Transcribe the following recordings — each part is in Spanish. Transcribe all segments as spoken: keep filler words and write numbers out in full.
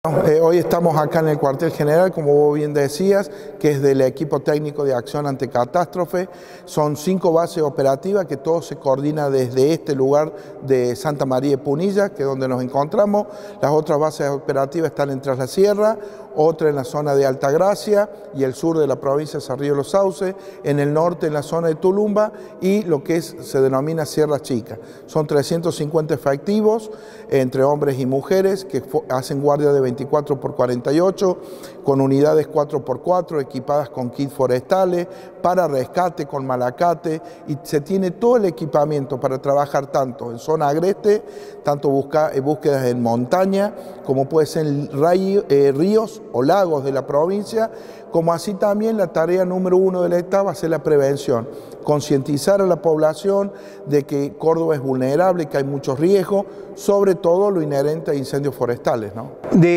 Eh, hoy estamos acá en el cuartel general, como vos bien decías, que es del equipo técnico de acción ante catástrofe. Son cinco bases operativas que todo se coordina desde este lugar de Santa María de Punilla, que es donde nos encontramos. Las otras bases operativas están en Tras la Sierra, otra en la zona de Altagracia y el sur de la provincia de Cerrillo Los Sauces, en el norte en la zona de Tulumba y lo que es, se denomina Sierra Chica. Son trescientos cincuenta efectivos entre hombres y mujeres que hacen guardia de veinticuatro por cuarenta y ocho, con unidades cuatro por cuatro equipadas con kits forestales, para rescate con malacate, y se tiene todo el equipamiento para trabajar tanto en zona agreste, tanto busca, eh, búsquedas en montaña, como puede ser en río, eh, ríos o lagos de la provincia, como así también la tarea número uno del Estado va a ser la prevención, concientizar a la población de que Córdoba es vulnerable, que hay muchos riesgos, sobre todo lo inherente a incendios forestales, ¿no?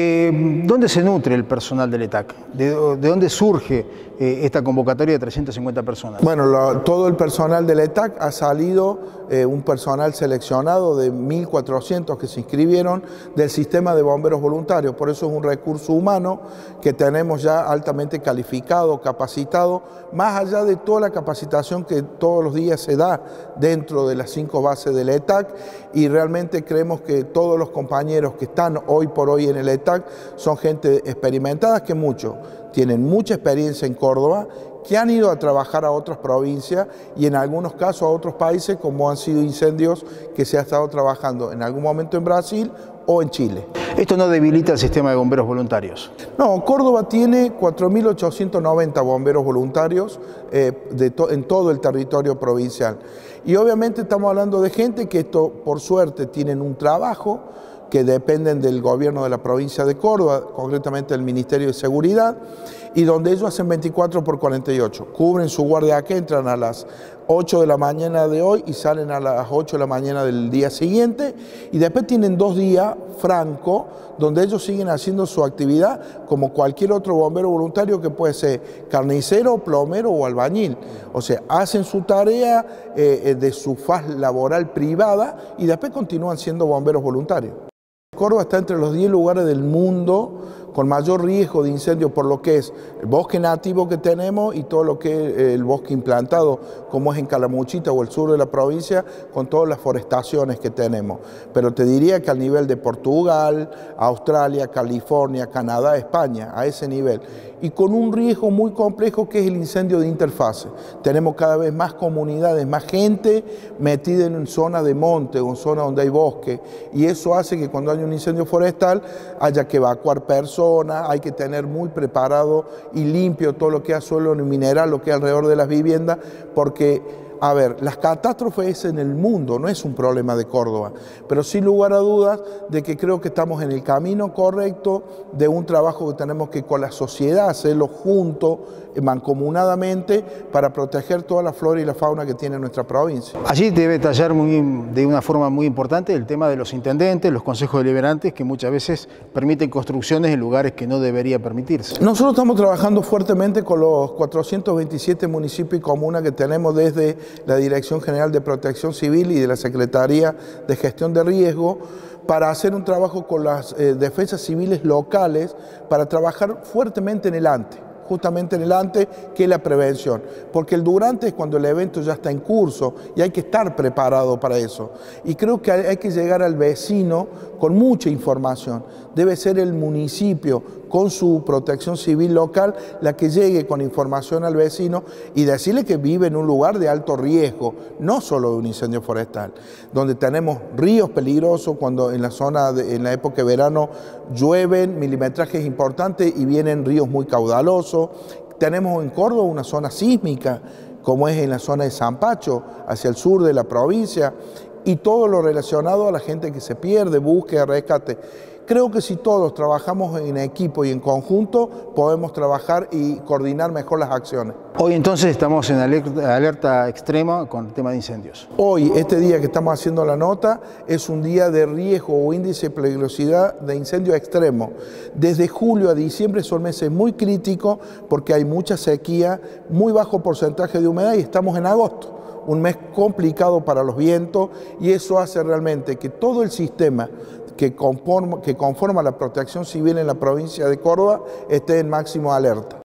¿De dónde se nutre el personal del E T A C? ¿De, de dónde surge eh, esta convocatoria de trescientas cincuenta personas? Bueno, lo, todo el personal del E T A C ha salido, eh, un personal seleccionado de mil cuatrocientos que se inscribieron del sistema de bomberos voluntarios, por eso es un recurso humano que tenemos ya altamente calificado, capacitado, más allá de toda la capacitación que todos los días se da dentro de las cinco bases del E T A C, y realmente creemos que todos los compañeros que están hoy por hoy en el E T A C son gente experimentada, que muchos tienen mucha experiencia en Córdoba, que han ido a trabajar a otras provincias y en algunos casos a otros países, como han sido incendios que se ha estado trabajando en algún momento en Brasil o en Chile. ¿Esto no debilita el sistema de bomberos voluntarios? No, Córdoba tiene cuatro mil ochocientos noventa bomberos voluntarios eh, de to en todo el territorio provincial. Y obviamente estamos hablando de gente que esto, por suerte, tienen un trabajo, que dependen del gobierno de la provincia de Córdoba, concretamente del Ministerio de Seguridad, y donde ellos hacen veinticuatro por cuarenta y ocho. Cubren su guardia acá, entran a las ocho de la mañana de hoy y salen a las ocho de la mañana del día siguiente, y después tienen dos días francos donde ellos siguen haciendo su actividad como cualquier otro bombero voluntario, que puede ser carnicero, plomero o albañil. O sea, hacen su tarea eh, de su faz laboral privada y después continúan siendo bomberos voluntarios. Córdoba está entre los diez lugares del mundo con mayor riesgo de incendio por lo que es el bosque nativo que tenemos y todo lo que es el bosque implantado, como es en Calamuchita o el sur de la provincia, con todas las forestaciones que tenemos. Pero te diría que al nivel de Portugal, Australia, California, Canadá, España, a ese nivel. Y con un riesgo muy complejo que es el incendio de interfase. Tenemos cada vez más comunidades, más gente metida en zonas de monte o en zonas donde hay bosque, y eso hace que cuando hay un incendio forestal haya que evacuar personas, hay que tener muy preparado y limpio todo lo que es suelo mineral, lo que es alrededor de las viviendas, porque a ver, las catástrofes en el mundo no es un problema de Córdoba, pero sin lugar a dudas de que creo que estamos en el camino correcto de un trabajo que tenemos que con la sociedad hacerlo juntos, mancomunadamente, para proteger toda la flora y la fauna que tiene nuestra provincia. Allí debe tallar muy, de una forma muy importante el tema de los intendentes, los consejos deliberantes, que muchas veces permiten construcciones en lugares que no debería permitirse. Nosotros estamos trabajando fuertemente con los cuatrocientos veintisiete municipios y comunas que tenemos desde la Dirección General de Protección Civil y de la Secretaría de Gestión de Riesgo, para hacer un trabajo con las eh, defensas civiles locales, para trabajar fuertemente en el antes. Justamente en el antes, que es la prevención, porque el durante es cuando el evento ya está en curso y hay que estar preparado para eso. Y creo que hay que llegar al vecino con mucha información. Debe ser el municipio con su protección civil local la que llegue con información al vecino y decirle que vive en un lugar de alto riesgo, no solo de un incendio forestal, donde tenemos ríos peligrosos, cuando en la zona, de, en la época de verano llueven, milimetrajes importantes y vienen ríos muy caudalosos. Tenemos en Córdoba una zona sísmica, como es en la zona de Zampacho, hacia el sur de la provincia, y todo lo relacionado a la gente que se pierde, búsqueda, rescate. Creo que si todos trabajamos en equipo y en conjunto, podemos trabajar y coordinar mejor las acciones. Hoy entonces estamos en alerta, alerta extrema con el tema de incendios. Hoy, este día que estamos haciendo la nota, es un día de riesgo o índice de peligrosidad de incendio extremo. Desde julio a diciembre son meses muy críticos porque hay mucha sequía, muy bajo porcentaje de humedad y estamos en agosto. un mes complicado para los vientos, y eso hace realmente que todo el sistema que conforma, que conforma la protección civil en la provincia de Córdoba esté en máximo alerta.